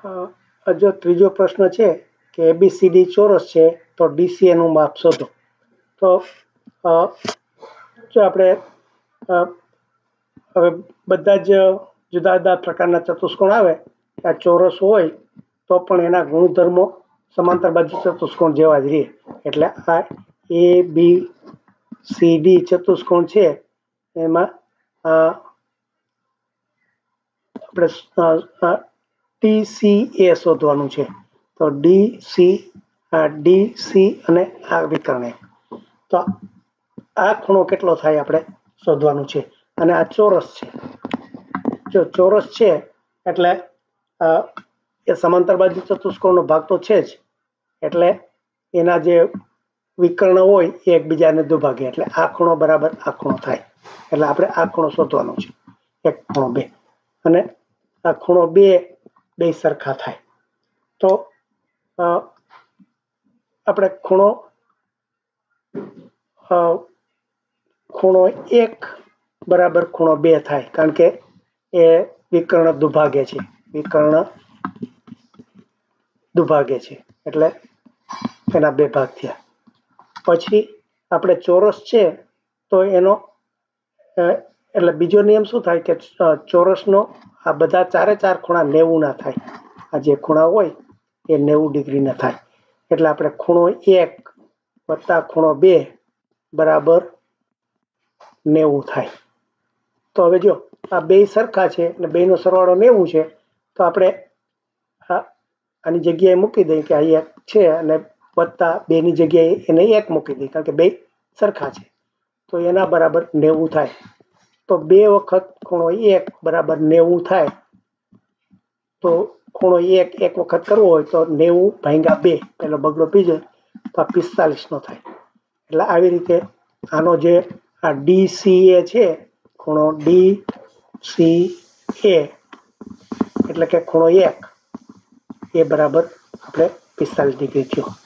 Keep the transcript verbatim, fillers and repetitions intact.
अ, जो त्रीजो प्रश्न है कि एबीसीडी चौरस है तो डीसीए નું માપ શોધો। तो अ, जो આપણે હવે બધા જ જુદા જુદા પ્રકારના ચતુષ્કોણ આવે આ ચોરસ હોય તો પણ એના ગુણધર્મો સમાંતર બાજુ ચતુષ્કોણ જેવા જ રહે। એટલે આ એ બી સી ડી ચતુષ્કોણ છે એમાં આપણે ટી સી એ શોધવાનું છે। તો ડી સી ડી સી અને આ વિકર્ણ તો આ ખૂણો કેટલો થાય આપણે શોધવાનું છે। અને આ ચોરસ છે, જો ચોરસ છે એટલે એ સમાંતર બાજુ ચતુષ્કોણનો ભાગ તો છે જ, એટલે એના જે વિકર્ણ હોય એ એકબીજાને દુભાગે એટલે આ ખૂણો બરાબર આ ખૂણો થાય। એટલે આપણે આ ખૂણો શોધવાનો છે, એક ખૂણો બે, અને આ ખૂણો બે બે સરખા થાય। તો આપણે ખૂણો ખૂણો એક બરાબર ખૂણો બે થાય, કારણ કે એ વિકર્ણ દુભાગે છે, વિકર્ણ દુભાગે છે એટલે એના બે ભાગ થયા। પછી આપણે ચોરસ છે તો એનો એટલે બીજો નિયમ શું થાય કે ચોરસનો આ બધા ચારે ચાર ખૂણા નેવું ના થાય, આ જે ખૂણા હોય એ નેવું ડિગ્રી ના થાય। એટલે આપણે ખૂણો એક વત્તા ખૂણો બે બરાબર નેવું થાય। તો હવે જો આ બે સરખા છે અને બેનો સરવાળો નેવું છે, તો આપણે આની જગ્યાએ મૂકી દઈએ કે આ એક છે અને વત્તા બેની જગ્યાએ એને એક મૂકી દઈએ, કારણ કે બે સરખા છે તો એના બરાબર નેવું થાય। તો બે વખત ખૂણો એક બરાબર નેવું થાય। તો ખૂણો એક એક વખત કરવો હોય તો નેવું ભાગ્યા બે, પેલો બગડો બીજો તો આ પિસ્તાલીસ નો થાય। એટલે આવી રીતે આનો જે આ ડી સી એ છે, ખૂણો ડી સી એ એટલે કે ખૂણો એક એ બરાબર આપણે પિસ્તાલીસ ડિગ્રી થયો।